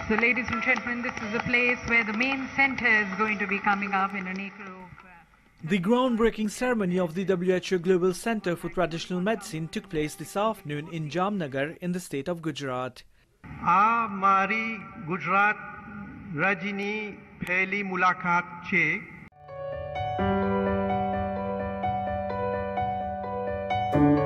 So ladies and gentlemen, this is the place where the main center is going to be coming up in an acre of... The groundbreaking ceremony of the WHO Global Center for Traditional Medicine took place this afternoon in Jamnagar in the state of Gujarat. આ મારી ગુજરાત રાજ્યની પહેલી મુલાકાત છે.